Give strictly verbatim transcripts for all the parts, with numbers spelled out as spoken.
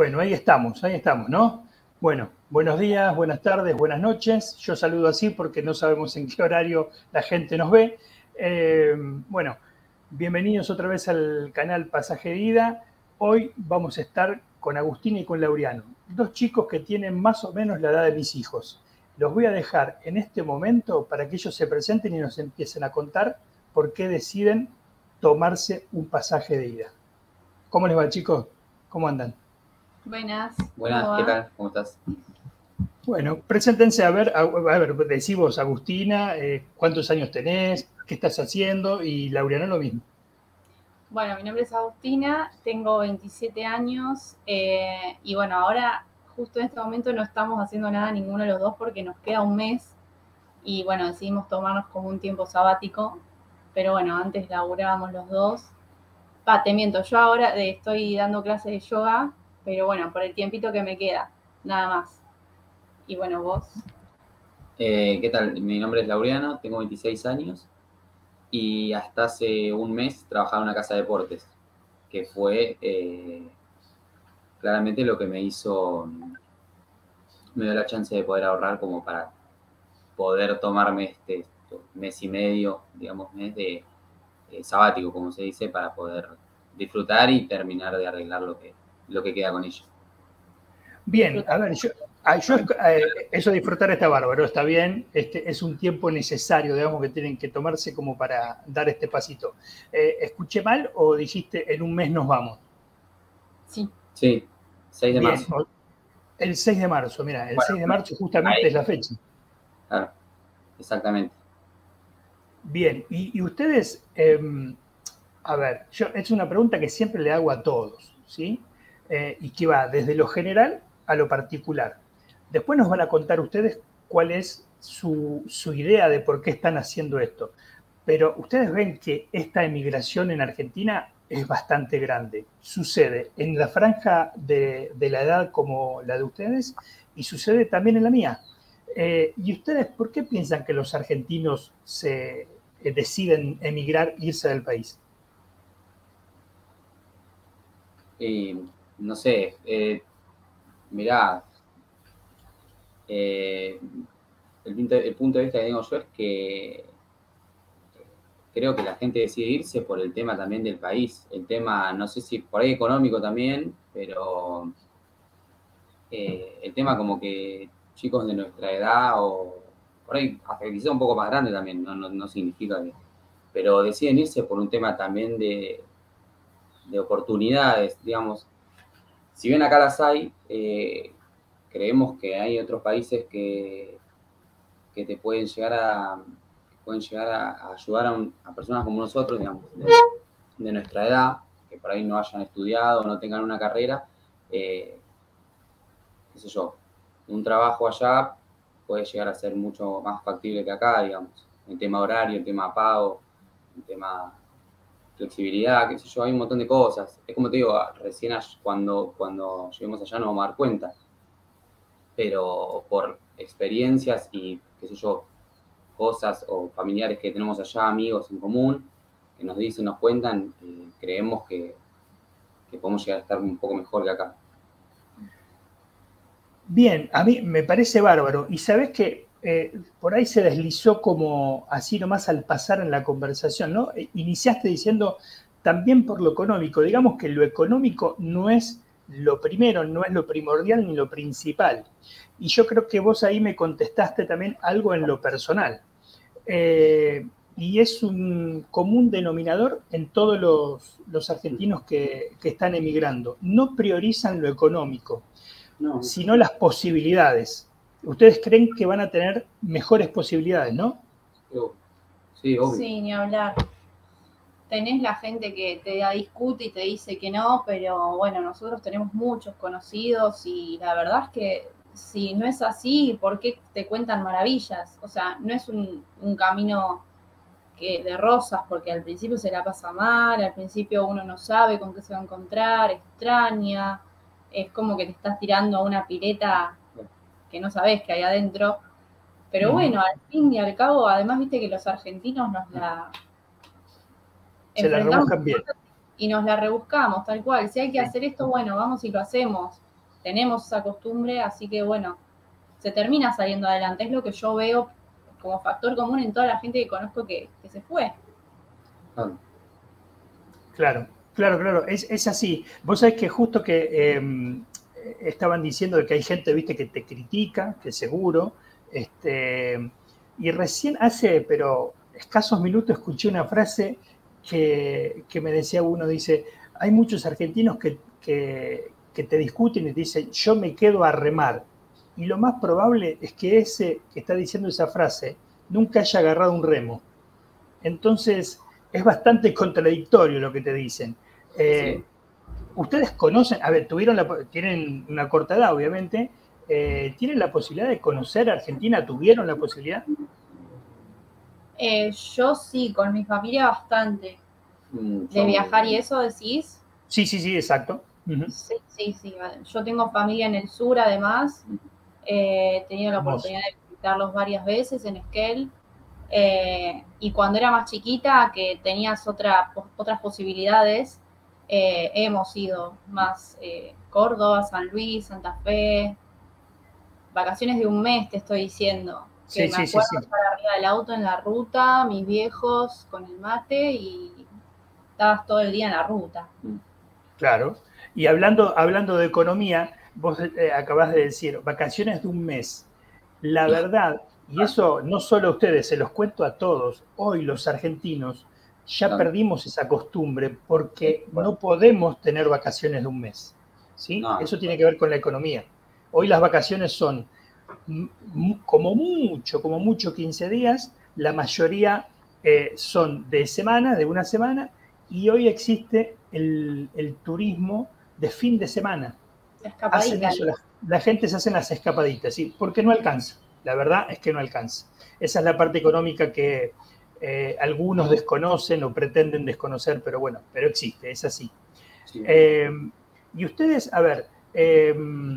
Bueno, ahí estamos, ahí estamos, ¿no? Bueno, buenos días, buenas tardes, buenas noches. Yo saludo así porque no sabemos en qué horario la gente nos ve. Eh, bueno, bienvenidos otra vez al canal Pasaje de Ida. Hoy vamos a estar con Agustina y con Laureano, dos chicos que tienen más o menos la edad de mis hijos. Los voy a dejar en este momento para que ellos se presenten y nos empiecen a contar por qué deciden tomarse un pasaje de ida. ¿Cómo les va, chicos? ¿Cómo andan? Buenas. Buenas, ¿qué tal? ¿Cómo estás? Bueno, preséntense, a ver, a, a ver, decí vos, Agustina, eh, ¿cuántos años tenés? ¿Qué estás haciendo? Y Laureano lo mismo. Bueno, mi nombre es Agustina, tengo veintisiete años eh, y bueno, ahora justo en este momento no estamos haciendo nada ninguno de los dos porque nos queda un mes y bueno, decidimos tomarnos como un tiempo sabático, pero bueno, antes laburábamos los dos. Pa, te miento, yo ahora eh, estoy dando clases de yoga, pero bueno, por el tiempito que me queda, nada más. Y bueno, vos. Eh, ¿Qué tal? Mi nombre es Laureano, tengo veintiséis años y hasta hace un mes trabajaba en una casa de deportes, que fue eh, claramente lo que me hizo, me dio la chance de poder ahorrar como para poder tomarme este, este mes y medio, digamos, mes de eh, sabático, como se dice, para poder disfrutar y terminar de arreglar lo que, lo que queda con ello. Bien, a ver, yo, yo eh, eso de disfrutar está bárbaro, está bien, este, es un tiempo necesario, digamos, que tienen que tomarse como para dar este pasito. Eh, ¿Escuché mal o dijiste en un mes nos vamos? Sí. Sí, seis de Bien, marzo. El seis de marzo, mira, el Bueno, seis de marzo justamente ahí. Es la fecha. Claro, exactamente. Bien, y, y ustedes, eh, a ver, yo, es una pregunta que siempre le hago a todos, ¿sí? Eh, y que va desde lo general a lo particular. Después nos van a contar ustedes cuál es su, su idea de por qué están haciendo esto. Pero ustedes ven que esta emigración en Argentina es bastante grande. Sucede en la franja de, de la edad como la de ustedes y sucede también en la mía. Eh, ¿Y ustedes por qué piensan que los argentinos se eh, deciden emigrar e irse del país? Y no sé, eh, mirá, eh, el, punto, el punto de vista que tengo yo es que creo que la gente decide irse por el tema también del país. El tema, no sé si por ahí económico también, pero eh, el tema como que chicos de nuestra edad o por ahí hasta quizá un poco más grande también, no, no, no significa que... Pero deciden irse por un tema también de, de oportunidades, digamos. Si bien acá las hay, eh, creemos que hay otros países que, que te pueden llegar a, pueden llegar a, a ayudar a, un, a, personas como nosotros, digamos, de, de, nuestra edad, que por ahí no hayan estudiado, no tengan una carrera, eh, qué sé yo, un trabajo allá puede llegar a ser mucho más factible que acá, digamos, el tema horario, el tema pago, el tema flexibilidad, qué sé yo, hay un montón de cosas. Es como te digo, recién cuando, cuando lleguemos allá nos vamos a dar cuenta. Pero por experiencias y, qué sé yo, cosas o familiares que tenemos allá, amigos en común, que nos dicen, nos cuentan, eh, creemos que, que podemos llegar a estar un poco mejor que acá. Bien, a mí me parece bárbaro. Y sabés que eh, por ahí se deslizó como así nomás al pasar en la conversación, ¿no? Iniciaste diciendo también por lo económico. Digamos que lo económico no es lo primero, no es lo primordial ni lo principal. Y yo creo que vos ahí me contestaste también algo en lo personal. Eh, y es un común denominador en todos los, los argentinos que, que están emigrando. No priorizan lo económico, no, sino las posibilidades. Ustedes creen que van a tener mejores posibilidades, ¿no? Sí, obvio. Sí, ni hablar. Tenés la gente que te discute y te dice que no, pero bueno, nosotros tenemos muchos conocidos y la verdad es que si no es así, ¿por qué te cuentan maravillas? O sea, no es un, un camino que de rosas, porque al principio se la pasa mal, al principio uno no sabe con qué se va a encontrar, extraña, es como que te estás tirando a una pileta que no sabes qué hay adentro. Pero bueno, al fin y al cabo, además viste que los argentinos nos la... Se la rebuscan bien. Y nos la rebuscamos, tal cual. Si hay que hacer esto, bueno, vamos y lo hacemos. tenemos esa costumbre, así que bueno, se termina saliendo adelante. Es lo que yo veo como factor común en toda la gente que conozco que, que se fue. Ah, Claro, claro, claro, es, es así. Vos sabés que justo que eh, estaban diciendo de que hay gente, viste, que te critica, que seguro, este, y recién hace, pero escasos minutos, escuché una frase que, que me decía uno, dice, hay muchos argentinos que, que, que te discuten y te dicen, yo me quedo a remar. Y lo más probable es que ese que está diciendo esa frase nunca haya agarrado un remo. Entonces, es bastante contradictorio lo que te dicen. Eh, sí. Ustedes conocen, a ver, tuvieron la, tienen una corta edad, obviamente, eh, ¿tienen la posibilidad de conocer Argentina? ¿Tuvieron la posibilidad? Eh, yo sí, con mi familia bastante. Mm, De yo- viajar y eso decís. Sí, sí, sí, exacto. Uh-huh. Sí, sí, sí. Yo tengo familia en el sur, además. Eh, he tenido la Hermoso. oportunidad de visitarlos varias veces en Esquel. Eh, y cuando era más chiquita, que tenías otra, otras posibilidades, eh, hemos ido más eh, Córdoba, San Luis, Santa Fe, vacaciones de un mes, te estoy diciendo. Que Sí, me sí, sí, acuerdo sí. estar arriba del auto en la ruta, mis viejos con el mate y estabas todo el día en la ruta. Claro. Y hablando, hablando de economía, vos eh, acabás de decir vacaciones de un mes. La verdad, y eso no solo a ustedes, se los cuento a todos, hoy los argentinos ya Claro. perdimos esa costumbre porque Bueno, no podemos tener vacaciones de un mes. ¿Sí? no, Eso tiene que ver con la economía. Hoy las vacaciones son m- m- como mucho, como mucho quince días, la mayoría eh, son de semana, de una semana, y hoy existe el, el turismo de fin de semana. Hacen Escapadita. eso, la, la gente se hace las escapaditas, ¿sí? Porque no alcanza. La verdad es que no alcanza. Esa es la parte económica que eh, algunos desconocen o pretenden desconocer, pero bueno, pero existe, es así. sí. Eh, y ustedes, a ver, eh,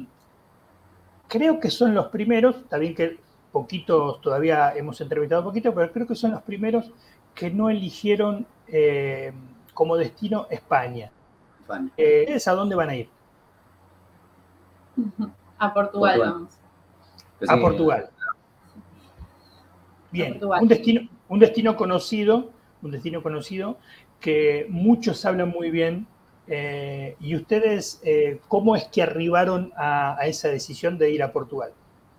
creo que son los primeros, está bien que poquitos todavía hemos entrevistado poquito, pero creo que son los primeros que no eligieron eh, como destino España. España. Eh, ¿Ustedes a dónde van a ir? A Portugal, Portugal. vamos. Pensé A que- Portugal. A Bien, Portugal. un destino, un destino conocido, un destino conocido que muchos hablan muy bien. Eh, ¿y ustedes eh, cómo es que arribaron a, a esa decisión de ir a Portugal?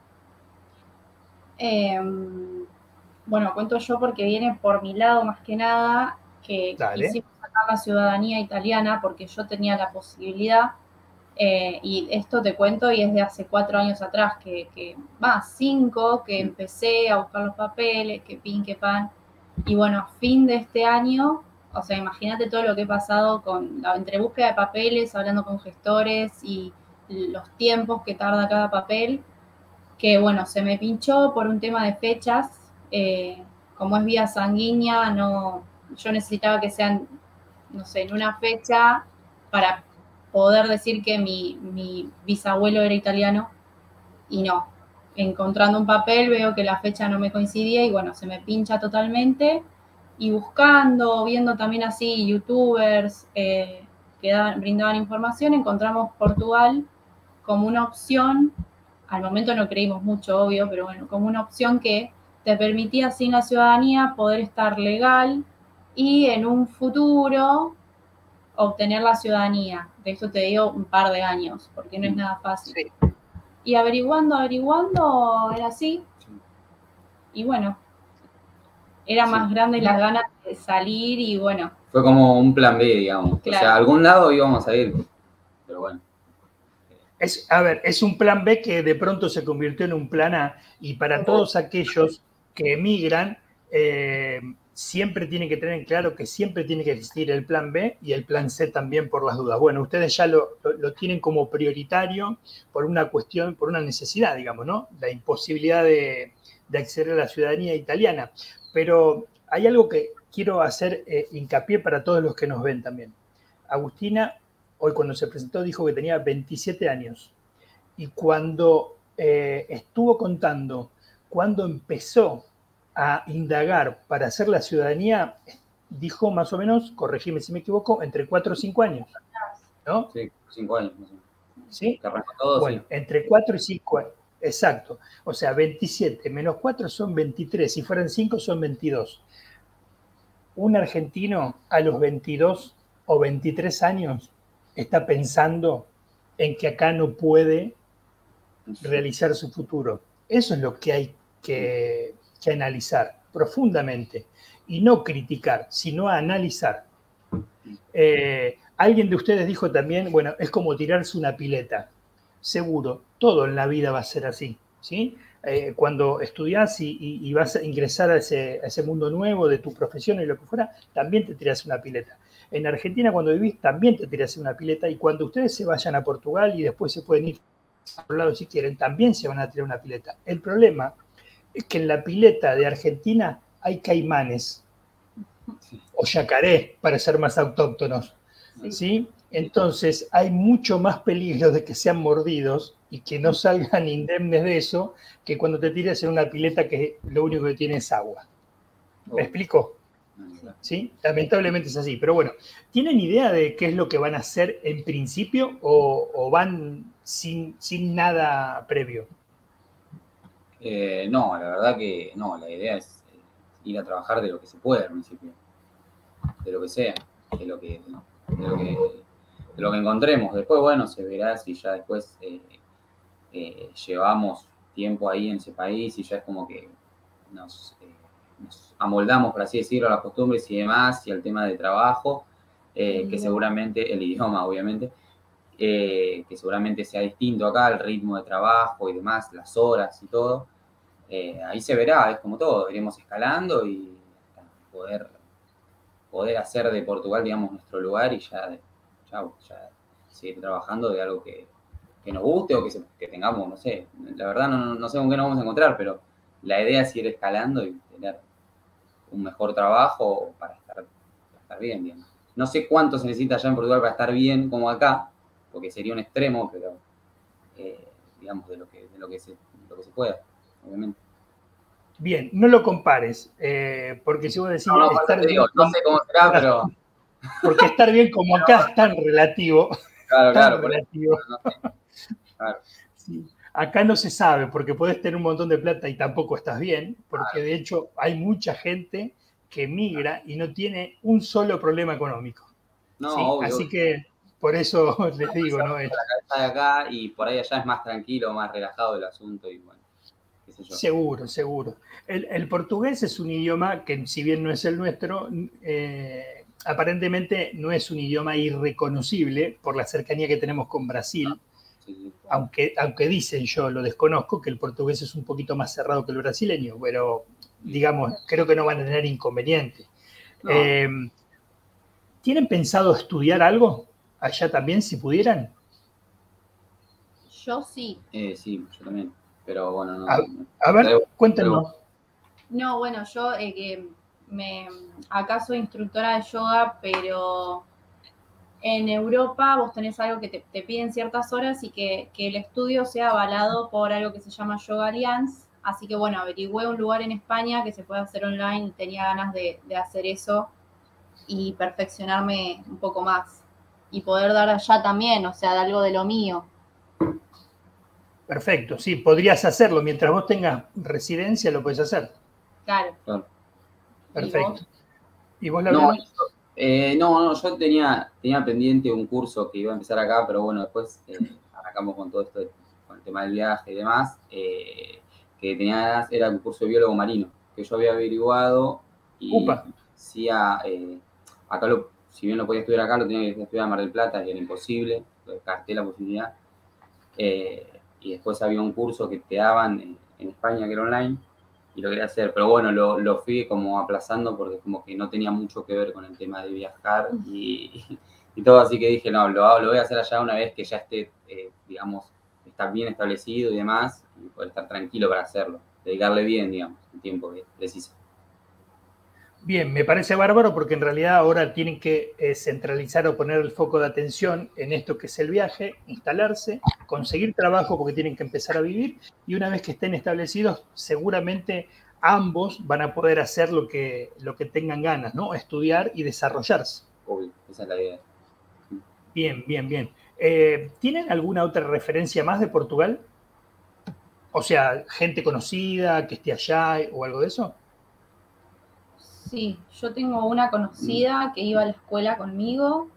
Eh, bueno, cuento yo porque viene por mi lado más que nada, que Dale. quisimos sacar la ciudadanía italiana porque yo tenía la posibilidad, eh, y esto te cuento y es de hace cuatro años atrás, que, que más cinco, que empecé a buscar los papeles, que pin, que pan, y bueno, a fin de este año, o sea, imagínate todo lo que he pasado con la entre búsqueda de papeles, hablando con gestores y los tiempos que tarda cada papel, que bueno, se me pinchó por un tema de fechas, eh, como es vía sanguínea, no, yo necesitaba que sean, no sé, en una fecha para poder decir que mi, mi bisabuelo era italiano y no. Encontrando un papel veo que la fecha no me coincidía y bueno, se me pincha totalmente. Y buscando, viendo también así youtubers eh, que daban, brindaban información, encontramos Portugal como una opción. Al momento no creímos mucho, obvio, pero bueno, como una opción que te permitía sin la ciudadanía poder estar legal y en un futuro obtener la ciudadanía. De esto te digo un par de años, porque no es nada fácil. Sí. Y averiguando, averiguando, era así. Y bueno, era Sí. más grande las ganas de salir y bueno. Fue como un plan B, digamos. Claro. O sea, a algún lado íbamos a ir. Pero bueno. Es, a ver, es un plan B que de pronto se convirtió en un plan A y para todos aquellos que emigran, eh, siempre tienen que tener en claro que siempre tiene que existir el plan B y el plan C también por las dudas. Bueno, ustedes ya lo, lo, lo tienen como prioritario por una cuestión, por una necesidad, digamos, ¿no? La imposibilidad de, de acceder a la ciudadanía italiana. Pero hay algo que quiero hacer eh, hincapié para todos los que nos ven también. Agustina, hoy cuando se presentó, dijo que tenía veintisiete años. Y cuando eh, estuvo contando, cuando empezó a indagar para hacer la ciudadanía, dijo más o menos, corregime si me equivoco, entre cuatro o cinco años, ¿no? Sí, cinco años. No sé. ¿Sí? Que arrancó todo, Bueno, sí. entre cuatro y cinco, exacto. O sea, veintisiete menos cuatro son veintitrés, si fueran cinco son veintidós. Un argentino a los veintidós o veintitrés años está pensando en que acá no puede realizar su futuro. Eso es lo que hay que, que analizar profundamente y no criticar, sino analizar. Eh, alguien de ustedes dijo también, bueno, es como tirarse una pileta. Seguro, todo en la vida va a ser así, ¿sí? Eh, cuando estudias y, y, y, vas a ingresar a ese, a ese mundo nuevo de tu profesión y lo que fuera, también te tiras una pileta. En Argentina, cuando vivís, también te tiras una pileta, y cuando ustedes se vayan a Portugal y después se pueden ir a otro lado si quieren, también se van a tirar una pileta. El problema es que en la pileta de Argentina hay caimanes o yacaré, para ser más autóctonos, ¿sí? ¿Sí? Entonces hay mucho más peligro de que sean mordidos y que no salgan indemnes de eso que cuando te tiras en una pileta que lo único que tiene es agua. ¿Me explico? ¿Sí? Lamentablemente es así, pero bueno, ¿tienen idea de qué es lo que van a hacer en principio o, o van sin, sin nada previo? Eh, no, la verdad que no, la idea es ir a trabajar de lo que se puede al principio, de lo que sea, de lo que, de lo que, de lo que encontremos. Después, bueno, se verá si ya después eh, eh, llevamos tiempo ahí en ese país y ya es como que nos, eh, nos amoldamos, por así decirlo, a las costumbres y demás, y al tema de trabajo, eh, que seguramente, el idioma obviamente, eh, que seguramente sea distinto acá, el ritmo de trabajo y demás, las horas y todo. Eh, ahí se verá, es como todo, iremos escalando y hasta poder, poder hacer de Portugal, digamos, nuestro lugar y ya, ya, ya seguir trabajando de algo que, que nos guste o que, se, que tengamos, no sé, la verdad no, no sé con qué nos vamos a encontrar, pero la idea es ir escalando y tener un mejor trabajo para estar, para estar bien, digamos. No sé cuánto se necesita allá en Portugal para estar bien como acá, porque sería un extremo, pero eh, digamos, de lo que, de lo que se, de lo que se pueda, obviamente. Bien, no lo compares, eh, porque si vos decís no, no, estar digo, bien no como, sé cómo será, pero... Porque estar bien como acá es tan relativo. Claro, tan claro, relativo. Por eso, no sé. Claro. Sí. Acá no se sabe, porque podés tener un montón de plata y tampoco estás bien, porque Claro. de hecho hay mucha gente que migra y no tiene un solo problema económico. No, ¿sí? obvio. Así obvio. que por eso les digo, ¿no? La cabeza de acá y por ahí allá es más tranquilo, más relajado el asunto y bueno, qué sé yo. Seguro, seguro. El, el portugués es un idioma que, si bien no es el nuestro, eh, aparentemente no es un idioma irreconocible por la cercanía que tenemos con Brasil, Sí, sí. aunque, aunque dicen, yo lo desconozco, que el portugués es un poquito más cerrado que el brasileño, pero digamos, creo que no van a tener inconveniente. No. Eh, ¿Tienen pensado estudiar algo allá también, si pudieran? Yo sí. Eh, sí, yo también, pero bueno, no. A, no. a ver, cuéntenos. No, bueno, yo eh, que me, acá soy instructora de yoga, pero en Europa vos tenés algo que te, te piden ciertas horas y que, que el estudio sea avalado por algo que se llama Yoga Alliance. Así que bueno, averigüé un lugar en España que se puede hacer online y tenía ganas de, de hacer eso y perfeccionarme un poco más. Y poder dar allá también, o sea, de algo de lo mío. Perfecto, sí, podrías hacerlo. Mientras vos tengas residencia, lo puedes hacer. Claro. Claro. Perfecto. ¿Y vos, No, Laureano? eh, no, no, yo tenía, tenía pendiente un curso que iba a empezar acá, pero bueno, después eh, arrancamos con todo esto, con el tema del viaje y demás, eh, que tenía, era un curso de biólogo marino, que yo había averiguado y Upa. decía, eh, acá lo, si bien lo podía estudiar acá, lo tenía que estudiar en Mar del Plata, y era imposible, lo descarté la posibilidad. Eh, y después había un curso que te daban en, en España, que era online, y lo quería hacer, pero bueno, lo, lo fui como aplazando porque como que no tenía mucho que ver con el tema de viajar y, y todo, así que dije, no, lo, lo voy a hacer allá una vez que ya esté, eh, digamos, está bien establecido y demás, y poder estar tranquilo para hacerlo, dedicarle bien, digamos, el tiempo que precisa. Bien, me parece bárbaro porque en realidad ahora tienen que eh, centralizar o poner el foco de atención en esto que es el viaje, instalarse, conseguir trabajo porque tienen que empezar a vivir, y una vez que estén establecidos, seguramente ambos van a poder hacer lo que, lo que tengan ganas, ¿no? Estudiar y desarrollarse. Obvio, esa es la idea. Bien, bien, bien. Eh, ¿Tienen alguna otra referencia más de Portugal? O sea, gente conocida que esté allá o algo de eso. Sí, yo tengo una conocida que iba a la escuela conmigo,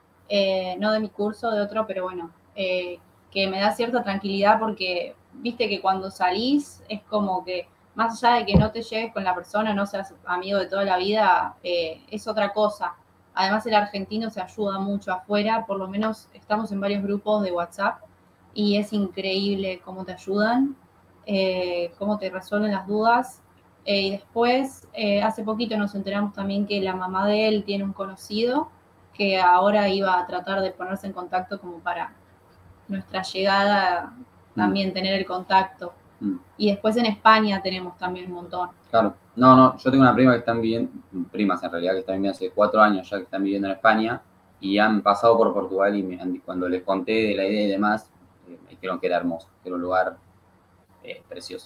eh, no de mi curso, de otro, pero bueno, eh, que me da cierta tranquilidad porque viste que cuando salís es como que más allá de que no te lleves con la persona, no seas amigo de toda la vida, eh, es otra cosa. Además el argentino se ayuda mucho afuera, por lo menos estamos en varios grupos de WhatsApp y es increíble cómo te ayudan, eh, cómo te resuelven las dudas. Eh, y después, eh, hace poquito nos enteramos también que la mamá de él tiene un conocido que ahora iba a tratar de ponerse en contacto como para nuestra llegada también mm. tener el contacto. Mm. Y después en España tenemos también un montón. Claro. No, no, yo tengo una prima que están viviendo, primas en realidad, que están viviendo hace cuatro años ya que están viviendo en España y han pasado por Portugal y me han, cuando les conté de la idea y demás, eh, me dijeron que era hermoso, que era un lugar eh, precioso.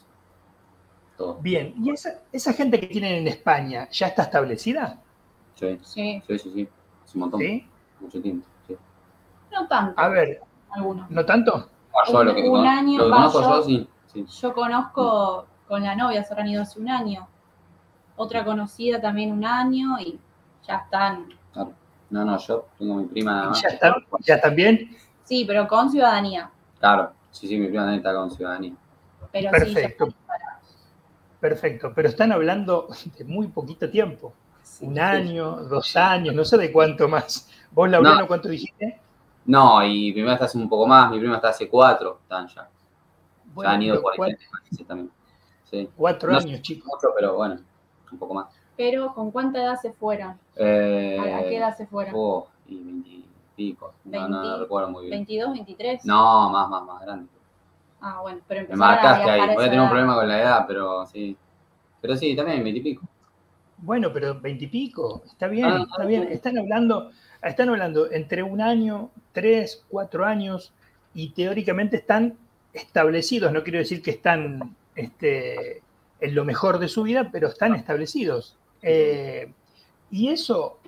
Todo. Bien, ¿y esa, esa gente que tienen en España ya está establecida? Sí, sí, sí, sí, sí. Es un montón. ¿Sí? Mucho tiempo, sí. No tanto. A ver, algunos. ¿No tanto? No, yo un, lo que, un con, año, lo que va, conozco yo, yo, sí, sí. Yo conozco con la novia, se han ido hace un año. Otra conocida también un año y ya están. Claro. No, no, yo tengo mi prima nada más. ¿Ya están, ¿Ya están bien? Sí, pero con ciudadanía. Claro, sí, sí, mi prima también está con ciudadanía. Pero Perfecto. Sí, ya Perfecto, pero están hablando de muy poquito tiempo. Sí, un año, sí. dos años, no sé de cuánto más. ¿Vos, Laureano, no. cuánto dijiste? No, y mi prima está hace un poco más, mi prima está hace cuatro, están ya. Bueno, ya han ido por ahí cuatro, también. Sí. Cuatro no años, chicos. Mucho, pero bueno, un poco más. Pero, ¿con cuánta edad se fueron? Eh, ¿A, ¿A qué edad se fueron? Oh, y veintipico. No, no, no recuerdo muy bien. ¿veintidós, veintitrés? No, más, más, más grande. Ah, bueno, pero me empezaron marcaste a ahí. Voy a tener edad. un problema con la edad, pero sí. Pero sí, también veintipico. Bueno, pero veintipico, está bien, ah, está bien. Están hablando, están hablando entre un año, tres, cuatro años, y teóricamente están establecidos. No quiero decir que están este, en lo mejor de su vida, pero están establecidos. Eh, y eso,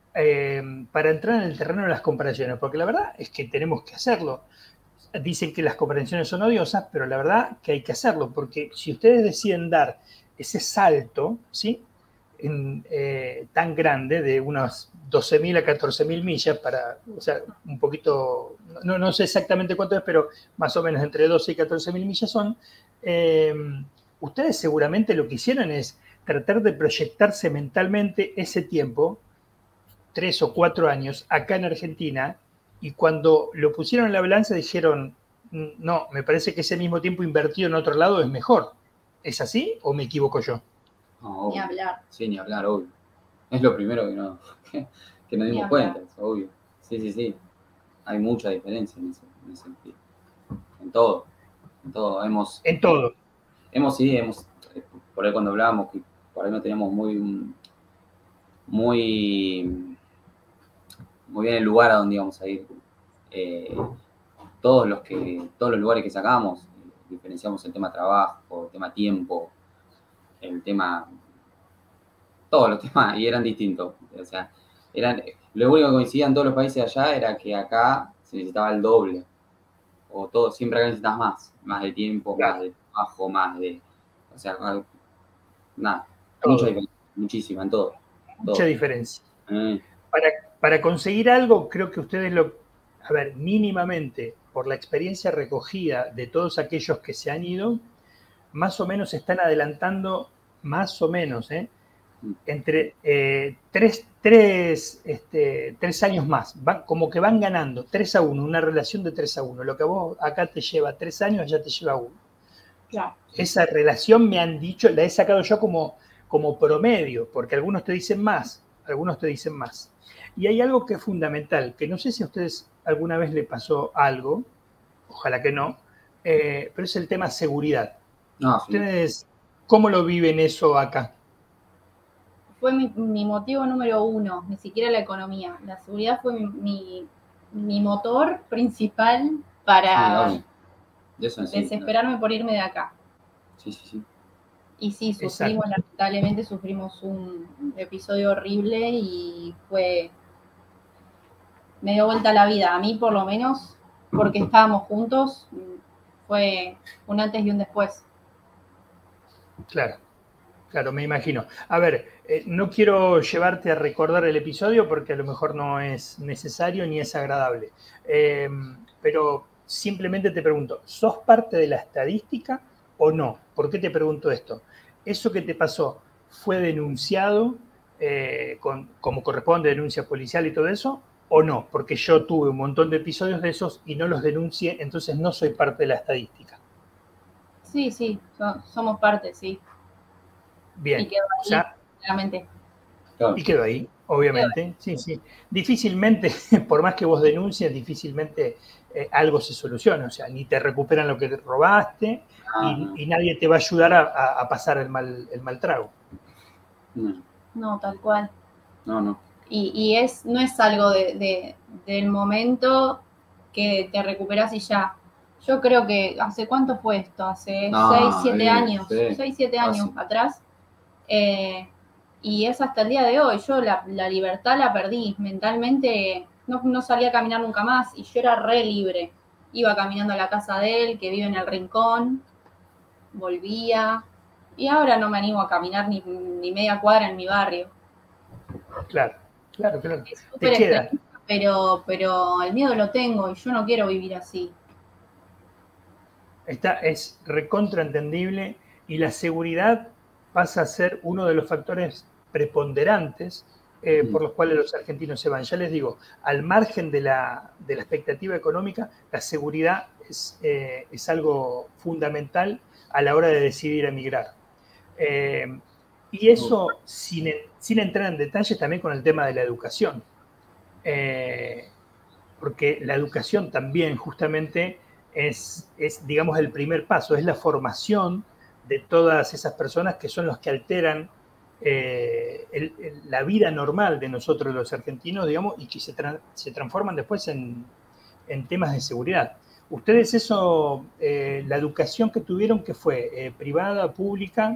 eh, para entrar en el terreno de las comparaciones, porque la verdad es que tenemos que hacerlo. Dicen que las comparaciones son odiosas, pero la verdad que hay que hacerlo, porque si ustedes deciden dar ese salto, ¿sí? En, eh, tan grande, de unas doce mil a catorce mil millas, para, o sea, un poquito, no, no sé exactamente cuánto es, pero más o menos entre doce y catorce mil millas son, eh, ustedes seguramente lo que hicieron es tratar de proyectarse mentalmente ese tiempo, tres o cuatro años, acá en Argentina, y cuando lo pusieron en la balanza dijeron, no, me parece que ese mismo tiempo invertido en otro lado es mejor. ¿Es así o me equivoco yo? No, ni hablar. Sí, ni hablar, obvio. Es lo primero que, no, que, que nos dimos cuenta, es obvio. Sí, sí, sí. Hay mucha diferencia en ese, en ese sentido. En todo. En todo. Hemos, en todo. Hemos, sí, hemos, por ahí cuando hablábamos, que por ahí no teníamos muy, muy, muy bien el lugar a donde íbamos a ir. Eh, todos los que, todos los lugares que sacamos, diferenciamos el tema trabajo, el tema tiempo, el tema, todos los temas, y eran distintos. O sea, eran, lo único que coincidía en todos los países allá era que acá se necesitaba el doble, o todo, siempre acá necesitas más, más de tiempo, claro. Más de trabajo, más de, o sea, nada, todo. Mucha diferencia, muchísima en todo. Mucha todo. diferencia. Eh. Para, para conseguir algo, creo que ustedes lo, a ver, mínimamente, por la experiencia recogida de todos aquellos que se han ido, más o menos están adelantando, más o menos, ¿eh? entre eh, tres, tres, este, tres años más, van, como que van ganando, tres a uno, una relación de tres a uno. Lo que a vos acá te lleva tres años, allá te lleva uno. Claro. Esa relación me han dicho, la he sacado yo como, como promedio, porque algunos te dicen más, algunos te dicen más. Y hay algo que es fundamental, que no sé si a ustedes alguna vez le pasó algo, ojalá que no, eh, pero es el tema seguridad. No, sí. ¿Ustedes cómo lo viven eso acá? Fue mi, mi motivo número uno, ni siquiera la economía. La seguridad fue mi, mi, mi motor principal para sí, Eso sí, desesperarme no. por irme de acá. Sí, sí, sí. Y sí, sufrimos, Exacto. lamentablemente sufrimos un episodio horrible y fue... me dio vuelta la vida. A mí, por lo menos, porque estábamos juntos, fue un antes y un después. Claro, claro, me imagino. A ver, eh, no quiero llevarte a recordar el episodio porque a lo mejor no es necesario ni es agradable. Eh, pero simplemente te pregunto, ¿sos parte de la estadística o no? ¿Por qué te pregunto esto? ¿Eso que te pasó fue denunciado eh, con, como corresponde, denuncia policial y todo eso? ¿O no? Porque yo tuve un montón de episodios de esos y no los denuncié, entonces no soy parte de la estadística. Sí, sí, so, somos parte, sí. Bien, y quedó ahí, o sea, claramente. Claro. y quedó ahí, obviamente. Quedó ahí. Sí, sí. Difícilmente, por más que vos denuncies, difícilmente eh, algo se soluciona. O sea, ni te recuperan lo que te robaste Ah, y, no. y nadie te va a ayudar a, a- a pasar el mal, el mal trago. No, No, tal cual. no, no. Y, y es, no es algo de, de- del momento que te recuperas y ya. Yo creo que, ¿hace cuánto fue esto? Hace No, seis siete eh, años, sí, seis siete años fácil. atrás. Eh, y es hasta el día de hoy. Yo la, la libertad la perdí. Mentalmente no, no salía a caminar nunca más y yo era re libre. Iba caminando a la casa de él, que vive en el rincón, volvía. Y ahora no me animo a caminar ni, ni media cuadra en mi barrio. Claro, claro, claro. Es Te súper queda. extremista, pero, pero el miedo lo tengo y yo no quiero vivir así. Está, es recontraentendible y la seguridad pasa a ser uno de los factores preponderantes eh, por los cuales los argentinos se van. Ya les digo, al margen de la, de la expectativa económica, la seguridad es, eh, es algo fundamental a la hora de decidir emigrar. Eh, y eso sin, sin entrar en detalles también con el tema de la educación. Eh, porque la educación también justamente es, es, digamos, el primer paso, es la formación de todas esas personas que son los que alteran eh, el, el, la vida normal de nosotros los argentinos, digamos, y que se, tra se transforman después en, en, temas de seguridad. ¿Ustedes eso, eh, la educación que tuvieron, que fue? Eh, ¿Privada, pública?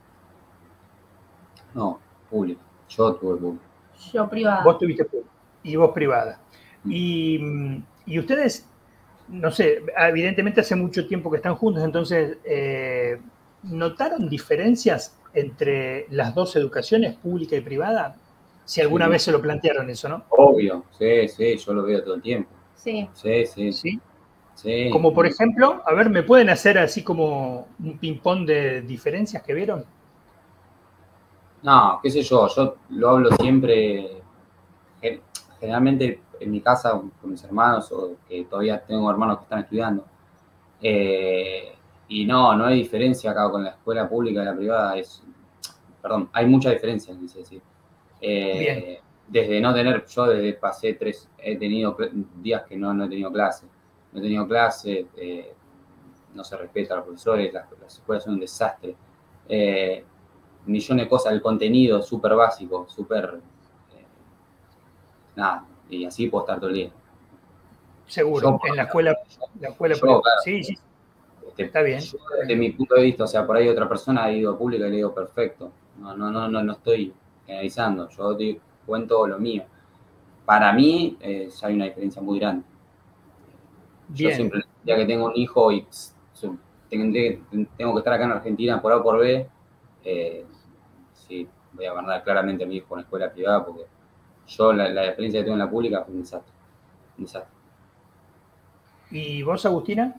No, público. Yo tuve público. Yo privada. Vos tuviste público y vos privada. Y, y ustedes, no sé, evidentemente hace mucho tiempo que están juntos, entonces, eh, ¿notaron diferencias entre las dos educaciones, pública y privada? Si alguna Sí. vez se lo plantearon eso, ¿no? Obvio, sí, sí, yo lo veo todo el tiempo. Sí. Sí, sí. ¿Sí? Sí. Como por ejemplo, a ver, ¿me pueden hacer así como un ping-pong de diferencias que vieron? No, qué sé yo, yo lo hablo siempre, generalmente en mi casa con mis hermanos, o que todavía tengo hermanos que están estudiando. Eh, y no, no hay diferencia acá con la escuela pública y la privada. Es, perdón, hay mucha diferencia, quise decir. Eh, Bien. Desde no tener, yo desde pasé tres, he tenido días que no, no he tenido clase. No he tenido clase, eh, no se respeta a los profesores, las, las escuelas son un desastre. Eh, millones de cosas, el contenido es súper básico, súper... Eh, nada, y así puedo estar todo el día. Seguro, Yo, en la escuela, la escuela yo, claro, sí, sí, este, está bien. yo, desde mi punto de vista, o sea, por ahí otra persona ha ido a pública y le digo perfecto. No, no, no, no, no estoy generalizando, yo te cuento lo mío. Para mí eh, ya hay una diferencia muy grande. Yo Bien. siempre, ya que tengo un hijo y tengo que estar acá en Argentina por A o por B, eh, sí, voy a mandar claramente a mi hijo a una escuela privada porque yo la, la experiencia que tengo en la pública fue un desastre. Un desastre. ¿Y vos, Agustina?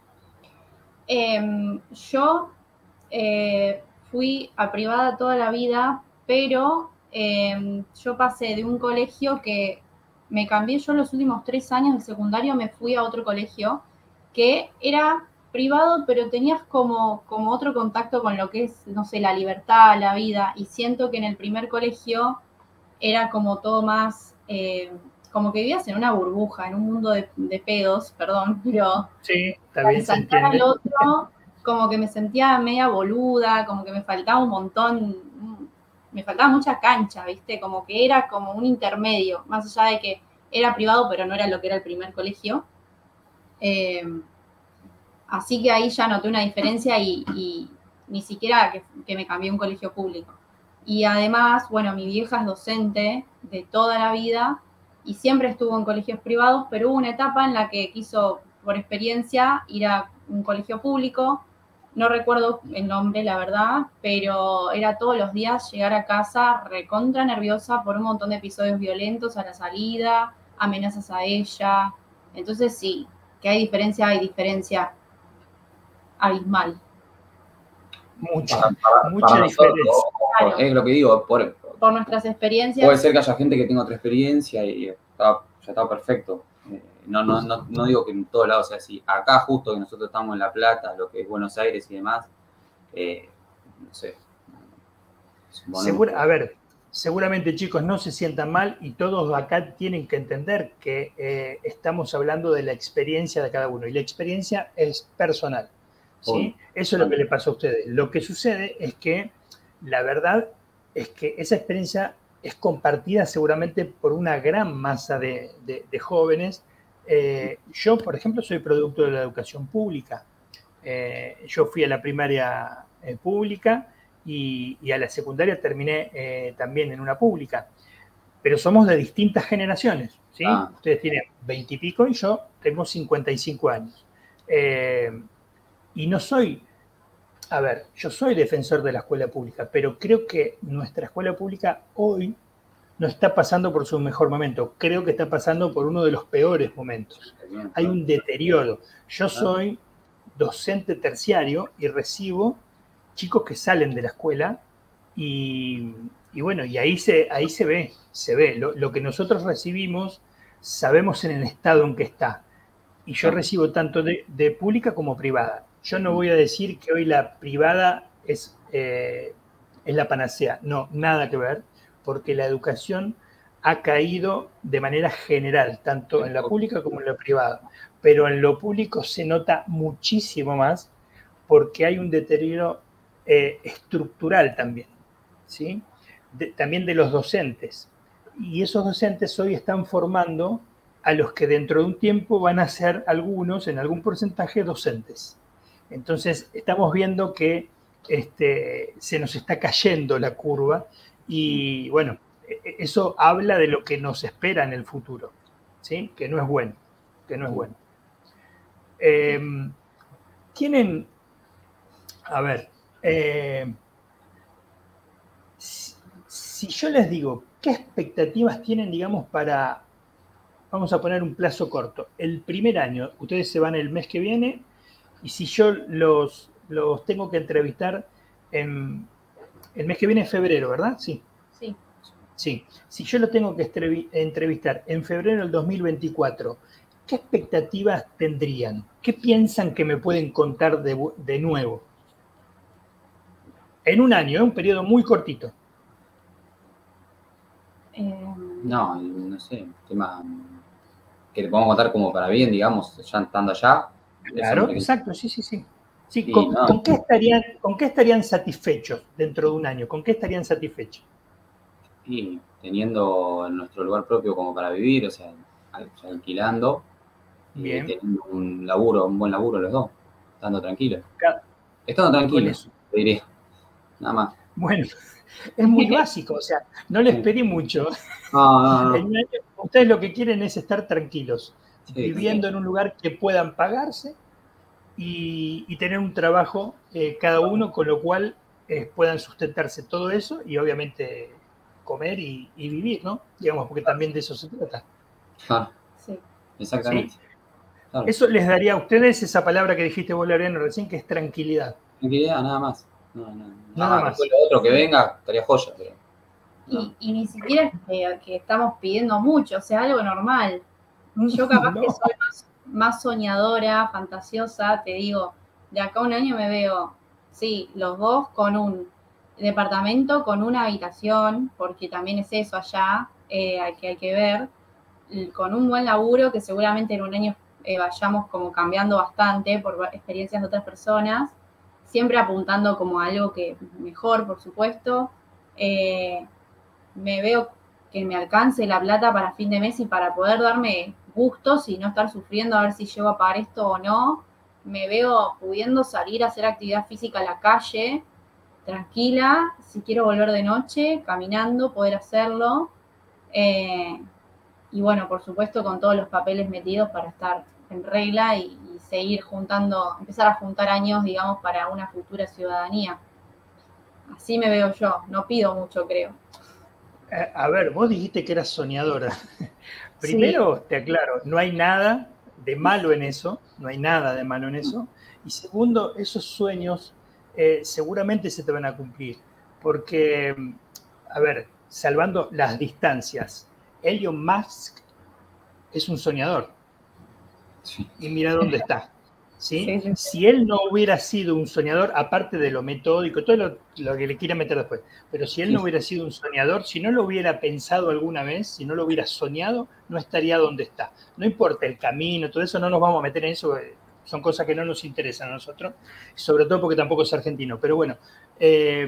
Eh, yo eh, fui a privada toda la vida, pero eh, yo pasé de un colegio que me cambié yo los últimos tres años de secundario, me fui a otro colegio que era privado, pero tenías como, como otro contacto con lo que es, no sé, la libertad, la vida, y siento que en el primer colegio era como todo más, eh, como que vivías en una burbuja, en un mundo de, de pedos, perdón, pero sí, está bien, al saltar se entiende. al otro, como que me sentía media boluda, como que me faltaba un montón, me faltaba mucha cancha, ¿viste? Como que era como un intermedio, más allá de que era privado, pero no era lo que era el primer colegio. Eh, así que ahí ya noté una diferencia y, y ni siquiera que, que me cambié a un colegio público. Y además, bueno, mi vieja es docente de toda la vida y siempre estuvo en colegios privados, pero hubo una etapa en la que quiso, por experiencia, ir a un colegio público. No recuerdo el nombre, la verdad, pero era todos los días llegar a casa recontra nerviosa por un montón de episodios violentos a la salida, amenazas a ella. Entonces sí, que hay diferencia, hay diferencia abismal. Mucha, Para, para, mucha para nosotros, diferencia. claro. Es lo que digo, por, por nuestras experiencias. Puede ser que haya gente que tenga otra experiencia y está, ya está perfecto. Eh, no, no, no, no digo que en todos lados sea así. Acá justo que nosotros estamos en La Plata, lo que es Buenos Aires y demás, eh, no sé. Segura, a ver, seguramente chicos no se sientan mal y todos acá tienen que entender que eh, estamos hablando de la experiencia de cada uno y la experiencia es personal, ¿sí? Eso es lo que le pasó a ustedes. Lo que sucede es que la verdad es que esa experiencia es compartida seguramente por una gran masa de, de, de jóvenes. Eh, yo, por ejemplo, soy producto de la educación pública. Eh, yo fui a la primaria eh, pública y, y a la secundaria terminé eh, también en una pública. Pero somos de distintas generaciones, ¿sí? Ah. Ustedes tienen veinte y pico y yo tengo cincuenta y cinco años. Eh, y no soy... A ver, yo soy defensor de la escuela pública, pero creo que nuestra escuela pública hoy no está pasando por su mejor momento. Creo que está pasando por uno de los peores momentos. Hay un deterioro. Yo soy docente terciario y recibo chicos que salen de la escuela y, y bueno, y ahí se, ahí se ve, se ve. Lo, lo que nosotros recibimos, sabemos en el estado en que está. Y yo recibo tanto de, de pública como privada. Yo no voy a decir que hoy la privada es, eh, es la panacea. No, nada que ver, porque la educación ha caído de manera general, tanto en la pública como en la privada. Pero en lo público se nota muchísimo más porque hay un deterioro eh, estructural también, ¿sí? De, también de los docentes. Y esos docentes hoy están formando a los que dentro de un tiempo van a ser algunos, en algún porcentaje, docentes. Entonces, estamos viendo que este, se nos está cayendo la curva y, bueno, eso habla de lo que nos espera en el futuro, ¿sí? Que no es bueno, que no es bueno. Eh, tienen, a ver, eh, si, si yo les digo, ¿qué expectativas tienen, digamos, para, vamos a poner un plazo corto, el primer año? Ustedes se van el mes que viene y si yo los, los tengo que entrevistar en, el mes que viene es febrero, ¿verdad? Sí. Sí. Sí. Si yo lo tengo que entrevistar en febrero del dos mil veinticuatro, ¿qué expectativas tendrían? ¿Qué piensan que me pueden contar de, de nuevo? En un año, ¿eh? Un periodo muy cortito. Eh, no, no sé, tema que le podemos contar como para bien, digamos, ya estando allá. Claro, exacto, sí, sí, sí. sí, sí ¿con, no. ¿con, qué estarían, ¿Con qué estarían satisfechos dentro de un año? ¿Con qué estarían satisfechos? Y teniendo nuestro lugar propio como para vivir, o sea, alquilando, bien. Y teniendo un laburo, un buen laburo los dos, estando tranquilos. Claro. Estando tranquilos, te diría, nada más. Bueno, es muy básico, o sea, no les pedí mucho. No, no, no. En un año, ustedes lo que quieren es estar tranquilos, sí, viviendo sí. en un lugar que puedan pagarse y, y tener un trabajo eh, cada uno, con lo cual eh, puedan sustentarse todo eso y obviamente comer y, y vivir, ¿no? Digamos, porque también de eso se trata. Ah, sí. Exactamente. ¿Sí? Claro. Eso les daría a ustedes esa palabra que dijiste vos, Lorena, recién, que es tranquilidad. Tranquilidad, nada más. No, no, nada, nada más. Después lo otro que venga, estaría joya, pero... No. Y, y ni siquiera es que, que estamos pidiendo mucho, o sea, algo normal. Yo capaz no. que soy más, más soñadora, fantasiosa, te digo, de acá a un año me veo, sí, los dos con un departamento, con una habitación, porque también es eso allá, eh, que hay que ver, con un buen laburo, que seguramente en un año eh, vayamos como cambiando bastante por experiencias de otras personas, siempre apuntando como a algo que mejor, por supuesto. Eh, me veo que me alcance la plata para fin de mes y para poder darme gustos y no estar sufriendo a ver si llego a pagar esto o no. Me veo pudiendo salir a hacer actividad física a la calle, tranquila, si quiero volver de noche, caminando, poder hacerlo. Eh, y bueno, por supuesto con todos los papeles metidos para estar en regla y, y seguir juntando, empezar a juntar años, digamos, para una futura ciudadanía. Así me veo yo, no pido mucho, creo. Eh, A ver, vos dijiste que eras soñadora. Sí, Primero, te aclaro, no hay nada de malo en eso, no hay nada de malo en eso. Y segundo, esos sueños eh, seguramente se te van a cumplir. Porque, a ver, salvando las distancias, Elon Musk es un soñador. Sí. Y mira dónde está. ¿Sí? sí, sí, sí. Si él no hubiera sido un soñador, aparte de lo metódico, todo lo, lo que le quiera meter después, pero si él no hubiera sido un soñador, si no lo hubiera pensado alguna vez, si no lo hubiera soñado, no estaría donde está. No importa el camino, todo eso, no nos vamos a meter en eso, son cosas que no nos interesan a nosotros, sobre todo porque tampoco es argentino, pero bueno, eh,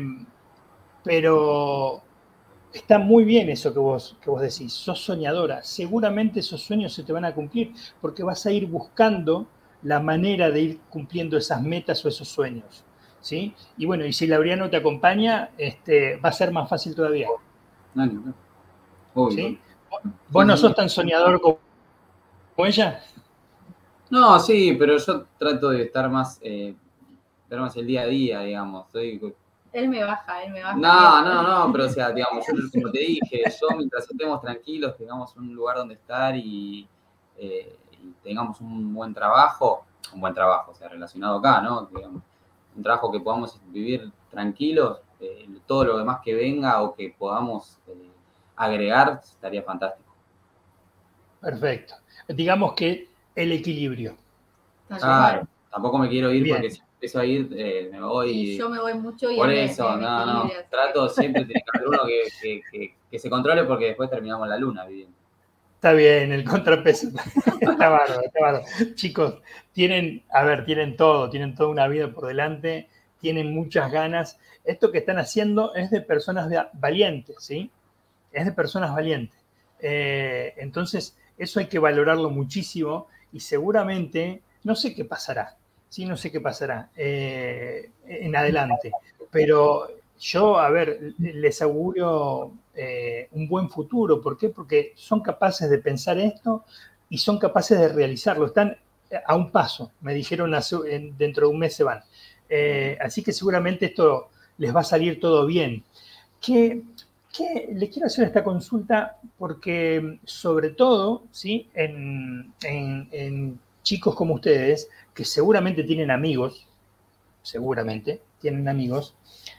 pero está muy bien eso que vos, que vos decís, sos soñadora, seguramente esos sueños se te van a cumplir, porque vas a ir buscando la manera de ir cumpliendo esas metas o esos sueños, ¿sí? Y bueno, y si Laureano te acompaña, este, va a ser más fácil todavía, No, no, no. Obvio. ¿sí? ¿Vos no Sí, sos sí. tan soñador como ella? No, sí, pero yo trato de estar más, eh, ver más el día a día, digamos. Estoy... Él me baja, él me baja. No, no, no, pero o sea, digamos, yo como te dije, yo mientras estemos tranquilos, tengamos un lugar donde estar y, eh, y tengamos un buen trabajo, un buen trabajo, o sea, relacionado acá, ¿no? Digamos, un trabajo que podamos vivir tranquilos, eh, todo lo demás que venga o que podamos eh, agregar estaría fantástico. Perfecto. Digamos que el equilibrio. Tal Claro, cual. tampoco me quiero ir Bien. porque si empiezo a ir eh, me voy. Y yo me voy mucho y Por él me- eso, me, me no, no, equilibra. trato siempre, tiene que haber uno que, que, que, que se controle porque después terminamos en la luna viviendo. Está bien, el contrapeso. Está bárbaro, está bárbaro. Chicos, tienen, a ver, tienen todo, tienen toda una vida por delante, tienen muchas ganas. Esto que están haciendo es de personas de- valientes, ¿sí? Es de personas valientes. Eh, entonces, eso hay que valorarlo muchísimo y seguramente, no sé qué pasará, sí, no sé qué pasará eh, en adelante, pero yo, a ver, les auguro eh, un buen futuro. ¿Por qué? Porque son capaces de pensar esto y son capaces de realizarlo. Están a un paso, me dijeron hace, dentro de un mes se van. Eh, así que seguramente esto les va a salir todo bien. ¿Qué, qué, le quiero hacer esta consulta porque sobre todo, ¿sí? en, en, en chicos como ustedes, que seguramente tienen amigos, seguramente tienen amigos,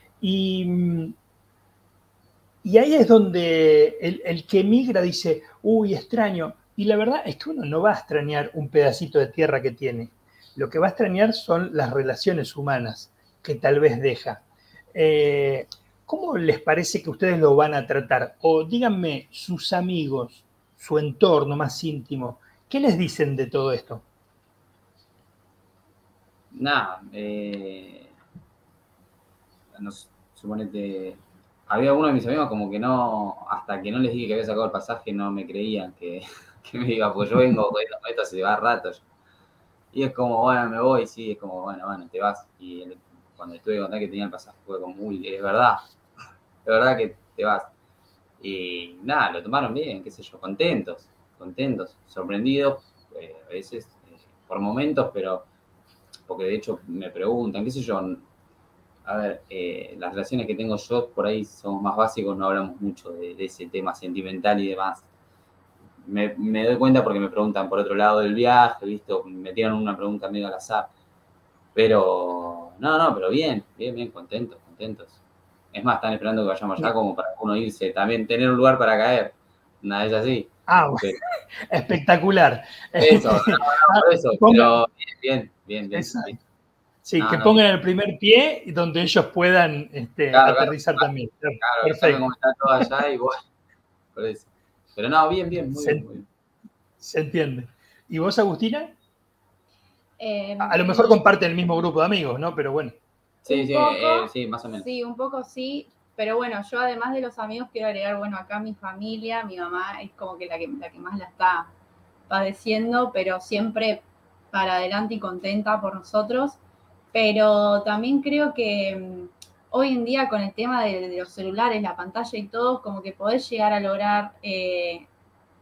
y, y ahí es donde el, el que emigra dice, uy, extraño. Y la verdad es que uno no va a extrañar un pedacito de tierra que tiene. Lo que va a extrañar son las relaciones humanas que tal vez deja. Eh, ¿Cómo les parece que ustedes lo van a tratar? O díganme, sus amigos, su entorno más íntimo, ¿qué les dicen de todo esto? Nada, eh, no, suponete, había uno de mis amigos como que no, hasta que no les dije que había sacado el pasaje, no me creían que, que me iba, pues yo vengo con esto, con esto se va rato. Y es como, bueno, me voy, sí, es como, bueno, bueno, te vas. Y el, cuando estuve que contar que tenía el pasaje fue como, uy, es verdad, es verdad que te vas. Y nada, lo tomaron bien, qué sé yo, contentos, contentos, sorprendidos, eh, a veces eh, por momentos, pero porque de hecho me preguntan, qué sé yo, a ver, eh, las relaciones que tengo yo por ahí somos más básicos, no hablamos mucho de, de ese tema sentimental y demás. Me, me doy cuenta porque me preguntan por otro lado del viaje, ¿viste? O me tiran una pregunta medio al azar. Pero, no, no, pero bien, bien, bien, contentos, contentos. Es más, están esperando que vayamos allá como para uno irse, también tener un lugar para caer. Una vez así. Ah, Pero, espectacular. eso, no, no, por eso, Ponga, pero bien, bien, bien, bien. sí, No, que no, bien. pongan el primer pie donde ellos puedan este, Claro, claro, aterrizar también. claro, avisame Perfecto. cómo está todo allá y bueno, por eso. Pero no, bien, bien, muy bien, Se, muy bien. se entiende. ¿Y vos, Agustina? Eh, A, a lo mejor y comparten el mismo grupo de amigos, ¿no? Pero bueno. Sí, un sí, eh, poco, sí, más o menos. sí, un poco sí, pero bueno, yo además de los amigos quiero agregar, bueno, acá mi familia, mi mamá es como que la que, la que más la está padeciendo, pero siempre para adelante y contenta por nosotros. Pero también creo que mm, hoy en día con el tema de, de los celulares, la pantalla y todo, como que podés llegar a lograr eh,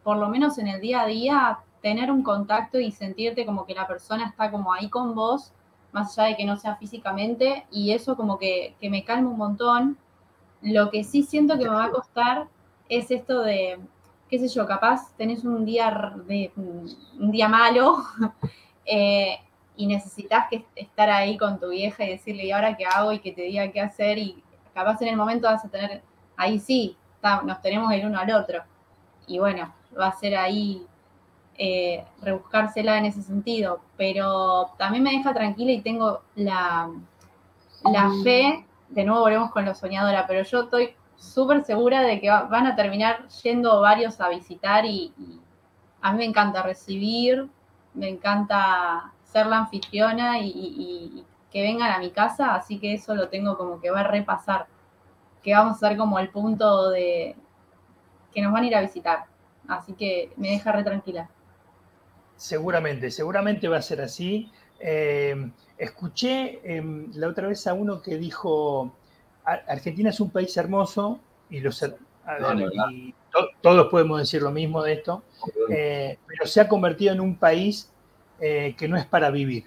por lo menos en el día a día, tener un contacto y sentirte como que la persona está como ahí con vos, más allá de que no sea físicamente, y eso como que, que me calma un montón. Lo que sí siento que me va a costar es esto de, qué sé yo, capaz tenés un día, de, un día malo eh, y necesitas que estar ahí con tu vieja y decirle, ¿y ahora qué hago? Y que te diga qué hacer, y capaz en el momento vas a tener, ahí sí, está, nos tenemos el uno al otro. Y bueno, va a ser ahí eh, rebuscársela en ese sentido, pero también me deja tranquila y tengo la, la fe, de nuevo volvemos con lo soñadora, pero yo estoy súper segura de que va, van a terminar yendo varios a visitar y, y a mí me encanta recibir, me encanta ser la anfitriona y, y, y que vengan a mi casa, así que eso lo tengo como que va a repasar, que vamos a ser como el punto de que nos van a ir a visitar, así que me deja re tranquila. Seguramente, seguramente va a ser así. Eh, escuché eh, la otra vez a uno que dijo, Argentina es un país hermoso, y, los, a ver, no, y to, todos podemos decir lo mismo de esto, eh, pero se ha convertido en un país eh, que no es para vivir,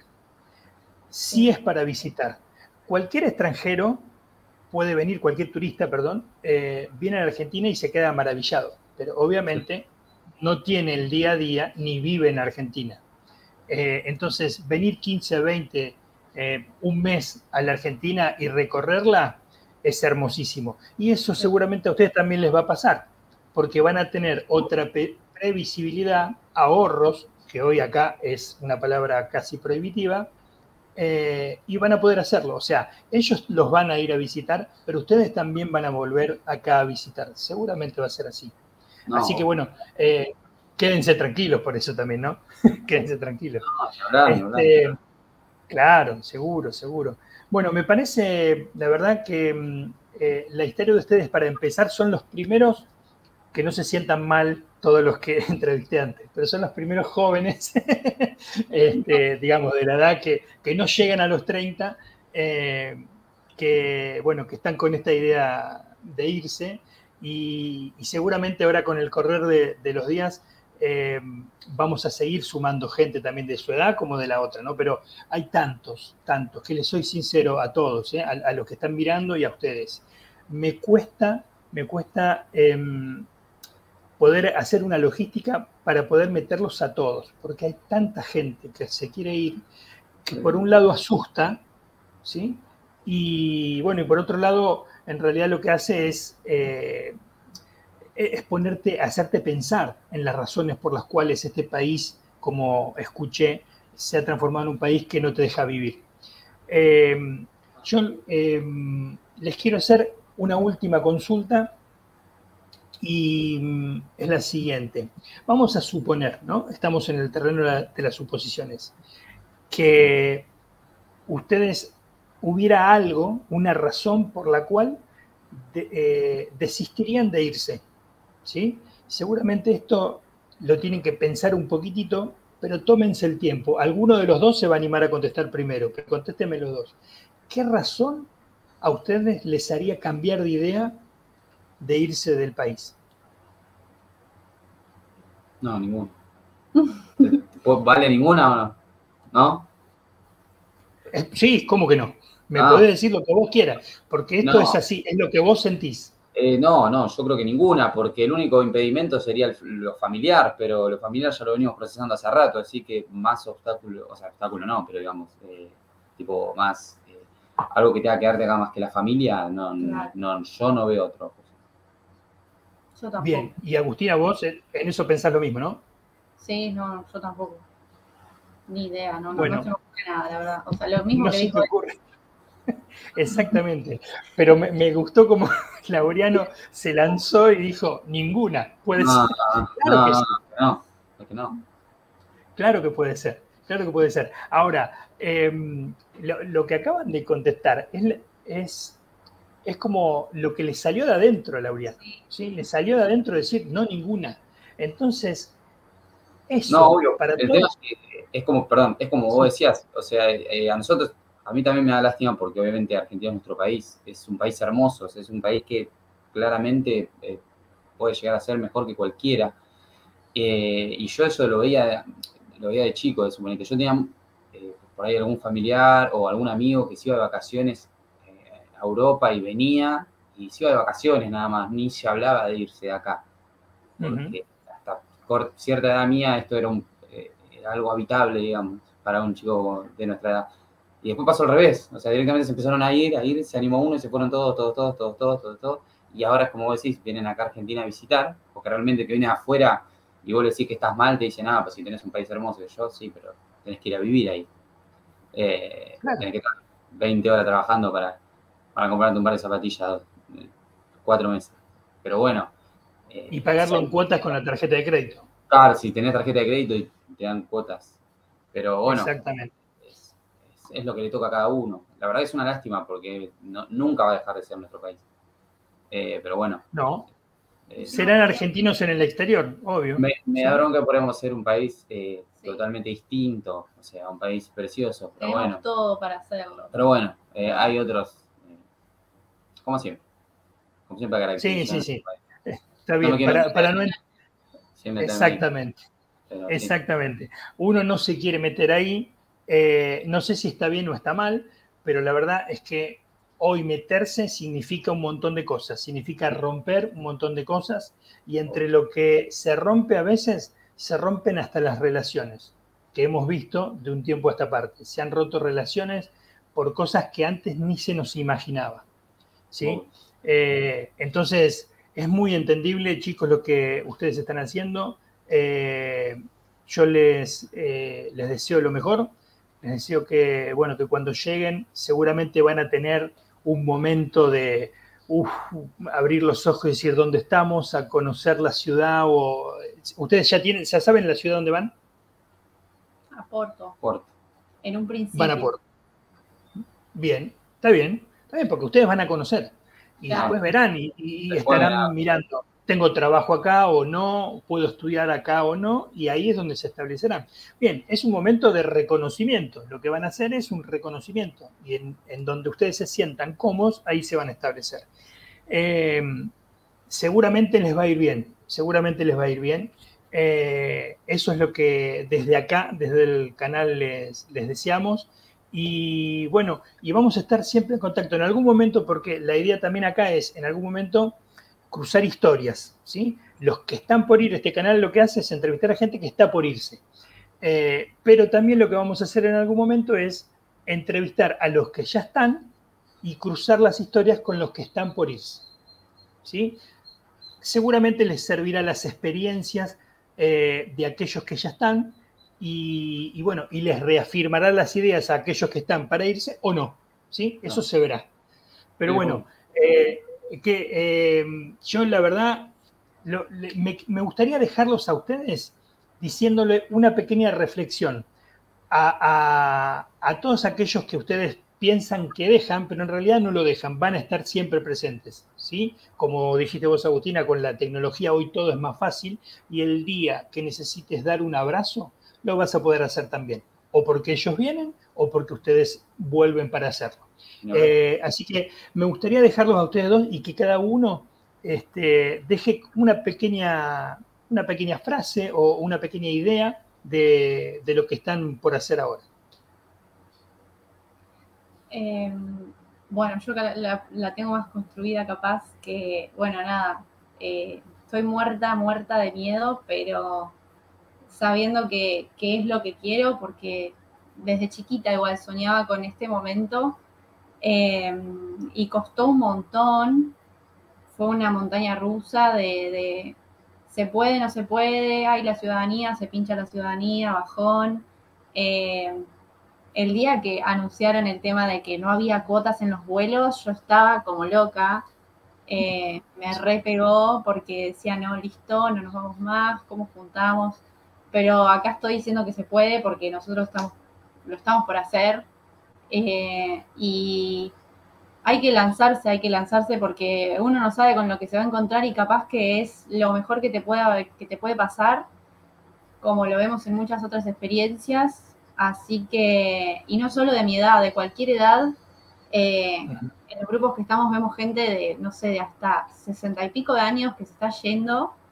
sí es para visitar. Cualquier extranjero puede venir, cualquier turista, perdón, eh, viene a Argentina y se queda maravillado, pero obviamente no tiene el día a día ni vive en Argentina. Eh, entonces, venir quince, veinte, eh, un mes a la Argentina y recorrerla es hermosísimo. Y eso seguramente a ustedes también les va a pasar, porque van a tener otra previsibilidad, ahorros, que hoy acá es una palabra casi prohibitiva, eh, y van a poder hacerlo. O sea, ellos los van a ir a visitar, pero ustedes también van a volver acá a visitar. Seguramente va a ser así. No. Así que bueno, eh, quédense tranquilos por eso también, ¿no? Quédense tranquilos. No, hablando, este, claro, seguro, seguro. Bueno, me parece, la verdad, que eh, la historia de ustedes, para empezar, son los primeros, que no se sientan mal todos los que entrevisté antes, pero son los primeros jóvenes, este, digamos, de la edad que, que no llegan a los treinta, eh, que, bueno, que están con esta idea de irse, y, y seguramente ahora con el correr de, de los días eh, vamos a seguir sumando gente también de su edad como de la otra, ¿no? Pero hay tantos, tantos, que les soy sincero a todos, ¿eh? a, a los que están mirando y a ustedes. Me cuesta, me cuesta eh, poder hacer una logística para poder meterlos a todos, porque hay tanta gente que se quiere ir, que por un lado asusta, ¿sí? Y bueno, y por otro lado, en realidad lo que hace es, eh, es ponerte, hacerte pensar en las razones por las cuales este país, como escuché, se ha transformado en un país que no te deja vivir. Eh, yo eh, les quiero hacer una última consulta, y es la siguiente. Vamos a suponer, ¿no? Estamos en el terreno de, la, de las suposiciones, que ustedes hubiera algo, una razón por la cual de, eh, desistirían de irse, ¿sí? Seguramente esto lo tienen que pensar un poquitito, pero tómense el tiempo. Alguno de los dos se va a animar a contestar primero, pero contéstenme los dos. ¿Qué razón a ustedes les haría cambiar de idea de irse del país? No, ninguno. ¿Vale ninguna o no? ¿No? Sí, ¿cómo que no? Me ah. podés decir lo que vos quieras, porque esto no. es así, es lo que vos sentís. Eh, no, no, yo creo que ninguna, porque el único impedimento sería el, lo familiar, pero lo familiar ya lo venimos procesando hace rato, así que más obstáculo, o sea, obstáculo no, pero digamos, eh, tipo más, eh, algo que tenga que darte acá más que la familia, no, claro. no, yo no veo otra cosa. Yo tampoco. Bien, y Agustina, vos en eso pensás lo mismo, ¿no? Sí, no, yo tampoco. Ni idea, no, bueno, no se me ocurre nada, la verdad. O sea, lo mismo no que dijo. Exactamente. Pero me, me gustó como Laureano se lanzó y dijo, ninguna, puede no, ser. No, claro no, que sí. No, es que no. Claro que puede ser, claro que puede ser. Ahora, eh, lo, lo que acaban de contestar es, es, es como lo que le salió de adentro a Laureano. ¿Sí? Le salió de adentro decir, no, ninguna. Entonces, eso, no, obvio. para el todos... tema es, que es como, perdón, es como vos decías, o sea, eh, a nosotros, a mí también me da lástima porque obviamente Argentina es nuestro país, es un país hermoso, es un país que claramente eh, puede llegar a ser mejor que cualquiera. Eh, y yo eso lo veía, lo veía de chico, de suponete. Yo tenía eh, por ahí algún familiar o algún amigo que se iba de vacaciones eh, a Europa y venía, y se iba de vacaciones nada más, ni se hablaba de irse de acá. Porque uh-huh. hasta por cierta edad mía esto era, un, eh, era algo habitable, digamos, para un chico de nuestra edad. Y después pasó al revés, o sea, directamente se empezaron a ir, a ir, se animó uno y se fueron todos, todos, todos, todos, todos, todos, todos. Y ahora es como vos decís, vienen acá a Argentina a visitar, porque realmente que vienes afuera y vos le decís que estás mal, te dicen, ah, pues si tenés un país hermoso, que yo, sí, pero tenés que ir a vivir ahí. Eh, claro. Tenés que estar veinte horas trabajando para, para comprarte un par de zapatillas, eh, cuatro meses. Pero bueno. Eh, y pagarlo en cuotas con la tarjeta de crédito. Claro, si tenés tarjeta de crédito y te dan cuotas. Pero bueno. Exactamente. Es, es, es lo que le toca a cada uno. La verdad es una lástima porque no, nunca va a dejar de ser nuestro país. Eh, pero bueno. No. Eh, Serán no. argentinos en el exterior, obvio. Me, me sí. da bronca, podemos ser un país eh, sí. totalmente distinto, o sea, un país precioso, pero Tenemos bueno. todo para hacerlo. Pero bueno, eh, hay otros, eh, como siempre, como siempre caracterizan. Sí, sí, sí. País. Está bien, no para, para no... Exactamente, pero, exactamente. Sí. Uno no se quiere meter ahí, eh, no sé si está bien o está mal, pero la verdad es que hoy meterse significa un montón de cosas, significa romper un montón de cosas, y entre lo que se rompe a veces, se rompen hasta las relaciones, que hemos visto de un tiempo a esta parte. Se han roto relaciones por cosas que antes ni se nos imaginaba, ¿sí? Eh, entonces, es muy entendible, chicos, lo que ustedes están haciendo. Eh, yo les, eh, les deseo lo mejor. Les deseo que, bueno, que cuando lleguen seguramente van a tener un momento de uf, abrir los ojos y decir dónde estamos, a conocer la ciudad. O ¿ustedes ya tienen, ya saben la ciudad dónde van? A Porto. Porto. En un principio. Van a Porto. Bien, está bien. Está bien, porque ustedes van a conocer. Y claro. después verán y, y estarán mirando, ¿tengo trabajo acá o no? ¿Puedo estudiar acá o no? Y ahí es donde se establecerán. Bien, es un momento de reconocimiento. Lo que van a hacer es un reconocimiento. Y en, en donde ustedes se sientan cómodos, ahí se van a establecer. Eh, seguramente les va a ir bien. Seguramente les va a ir bien. Eh, eso es lo que desde acá, desde el canal, les, les deseamos. Y bueno, y vamos a estar siempre en contacto en algún momento, porque la idea también acá es, en algún momento, cruzar historias, ¿sí? Los que están por ir, este canal lo que hace es entrevistar a gente que está por irse. Eh, pero también lo que vamos a hacer en algún momento es entrevistar a los que ya están y cruzar las historias con los que están por irse, ¿sí? Seguramente les servirá las experiencias eh, de aquellos que ya están, Y, y bueno, y les reafirmará las ideas a aquellos que están para irse o no, ¿sí? Eso no. se verá. Pero bueno, eh, que eh, yo la verdad, lo, le, me, me gustaría dejarlos a ustedes diciéndole una pequeña reflexión a, a, a todos aquellos que ustedes piensan que dejan, pero en realidad no lo dejan, van a estar siempre presentes, ¿sí? Como dijiste vos, Agustina, con la tecnología hoy todo es más fácil, y el día que necesites dar un abrazo, lo vas a poder hacer también, o porque ellos vienen o porque ustedes vuelven para hacerlo. No. Eh, así que me gustaría dejarlos a ustedes dos y que cada uno este, deje una pequeña, una pequeña frase o una pequeña idea de, de lo que están por hacer ahora. Eh, bueno, yo la, la tengo más construida capaz que, bueno, nada, eh, estoy muerta, muerta de miedo, pero sabiendo que, que es lo que quiero, porque desde chiquita igual soñaba con este momento eh, y costó un montón, fue una montaña rusa de, de se puede, no se puede, hay la ciudadanía, se pincha la ciudadanía, bajón. Eh, el día que anunciaron el tema de que no había cuotas en los vuelos, yo estaba como loca, eh, me repegó porque decía, no, listo, no nos vamos más, ¿cómo juntamos? Pero acá estoy diciendo que se puede porque nosotros estamos, lo estamos por hacer eh, y hay que lanzarse, hay que lanzarse porque uno no sabe con lo que se va a encontrar y capaz que es lo mejor que te pueda, que te puede pasar, como lo vemos en muchas otras experiencias. Así que, y no solo de mi edad, de cualquier edad, eh, uh-huh. en los grupos que estamos vemos gente de, no sé, de hasta sesenta y pico de años que se está yendo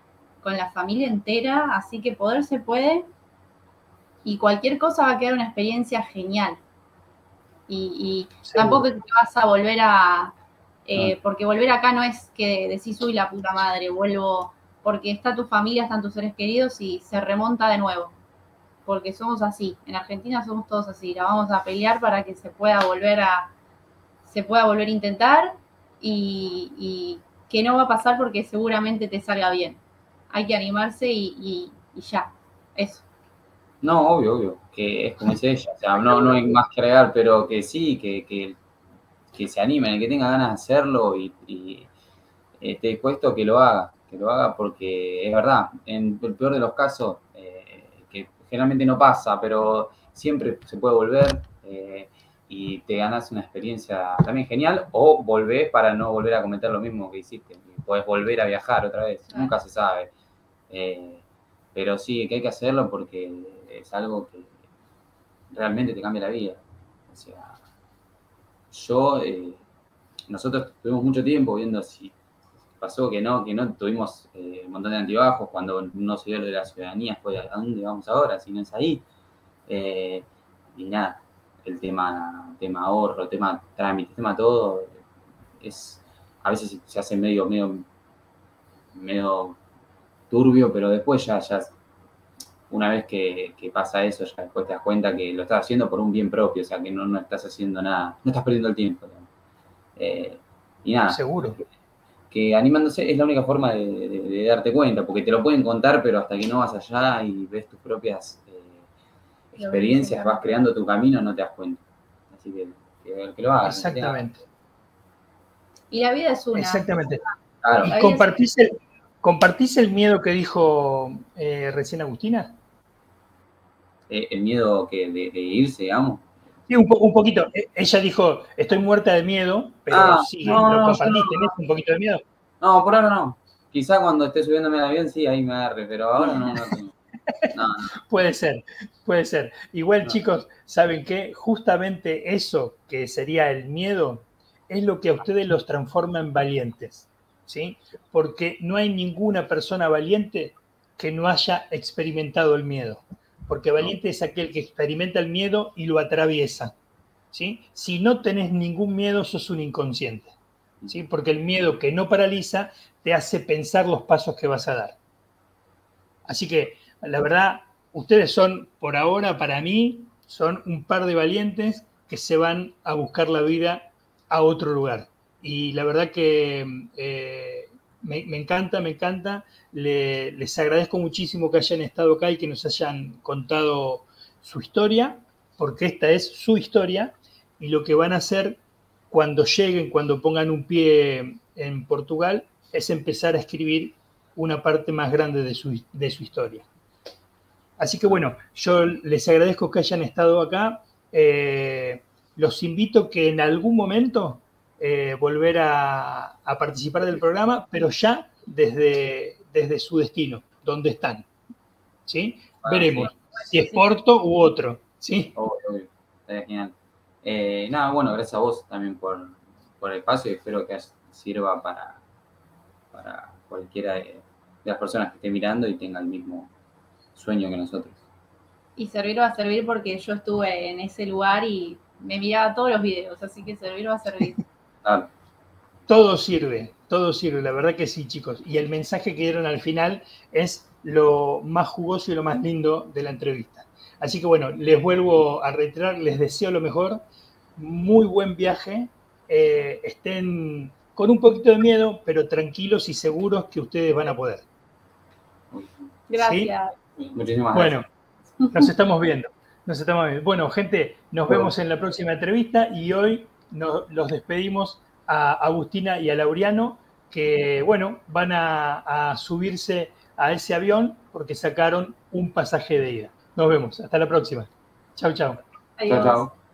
con la familia entera, así que poder se puede y cualquier cosa va a quedar una experiencia genial. Y, y tampoco te vas a volver a... Eh, porque volver acá no es que decís, uy, la puta madre, vuelvo, porque está tu familia, están tus seres queridos y se remonta de nuevo. Porque somos así, en Argentina somos todos así, la vamos a pelear para que se pueda volver a, se pueda volver a intentar y, y que no va a pasar porque seguramente te salga bien. Hay que animarse y, y, y ya, eso. No, obvio, obvio, que es como dice ella, o sea, no, no hay más que agregar, pero que sí, que, que, que se animen, el que tenga ganas de hacerlo y, y esté dispuesto que lo haga, que lo haga porque es verdad, en el peor de los casos, eh, que generalmente no pasa, pero siempre se puede volver eh, y te ganas una experiencia también genial o volvés para no volver a cometer lo mismo que hiciste, y podés volver a viajar otra vez, ah. Nunca se sabe. Eh, pero sí, que hay que hacerlo porque es algo que realmente te cambia la vida. O sea, yo, eh, nosotros tuvimos mucho tiempo viendo si pasó que no, que no, tuvimos eh, un montón de altibajos cuando no se dio lo de la ciudadanía, fue a dónde vamos ahora, si no es ahí. Eh, y nada, el tema, tema ahorro, tema trámite, tema todo, es, a veces se hace medio, medio, medio turbio, pero después ya, ya una vez que, que pasa eso, ya después te das cuenta que lo estás haciendo por un bien propio, o sea, que no, no estás haciendo nada, no estás perdiendo el tiempo. Eh, y nada. Seguro. Que, que animándose es la única forma de, de, de darte cuenta, porque te lo pueden contar, pero hasta que no vas allá y ves tus propias eh, experiencias, vas creando tu camino, no te das cuenta. Así que que, que lo hagas. Exactamente. Y la vida es una. Exactamente. Claro. ¿Y compartís el, compartís el miedo que dijo eh, recién Agustina? Eh, el miedo que de, de irse, digamos. Sí, un, po un poquito. Ella dijo, estoy muerta de miedo, pero ah, sí, no, ¿lo no, compartís? No, ¿Tenés un poquito de miedo? No, por ahora no. Quizá cuando esté subiéndome al avión, sí, ahí me agarre, pero ahora no, no tengo. No, no. Puede ser, puede ser. Igual, no. chicos, ¿saben qué? Justamente eso que sería el miedo es lo que a ustedes los transforma en valientes, ¿sí? Porque no hay ninguna persona valiente que no haya experimentado el miedo. Porque valiente es aquel que experimenta el miedo y lo atraviesa, ¿sí? Si no tenés ningún miedo, sos un inconsciente, ¿sí? Porque el miedo que no paraliza te hace pensar los pasos que vas a dar. Así que, la verdad, ustedes son, por ahora, para mí, son un par de valientes que se van a buscar la vida a otro lugar. Y la verdad que eh, me, me encanta, me encanta. Le, les agradezco muchísimo que hayan estado acá y que nos hayan contado su historia, porque esta es su historia y lo que van a hacer cuando lleguen, cuando pongan un pie en Portugal, es empezar a escribir una parte más grande de su, de su historia. Así que bueno, yo les agradezco que hayan estado acá. Eh, los invito que en algún momento eh, volver a, a participar del programa, pero ya desde, desde su destino, donde están. ¿Sí? Ah, veremos sí. Si es Porto u otro. ¿Sí? Obvio, obvio. Está genial. Eh, nada, bueno, gracias a vos también por, por el espacio y espero que sirva para, para cualquiera de, de las personas que esté mirando y tenga el mismo sueño que nosotros. Y servir va a servir porque yo estuve en ese lugar y me miraba todos los videos, así que servir va a servir. Claro. Todo sirve, todo sirve, la verdad que sí, chicos. Y el mensaje que dieron al final es lo más jugoso y lo más lindo de la entrevista. Así que bueno, les vuelvo a reiterar, les deseo lo mejor, muy buen viaje, eh, estén con un poquito de miedo, pero tranquilos y seguros que ustedes van a poder. Gracias. ¿Sí? Muchísimas bueno, gracias. Nos estamos viendo, nos estamos viendo. Bueno, gente, nos bueno. vemos en la próxima entrevista y hoy nos, los despedimos a Agustina y a Laureano, que, bueno, van a, a subirse a ese avión porque sacaron un pasaje de ida. Nos vemos, hasta la próxima. Chau, chau. Adiós. Chau, chau.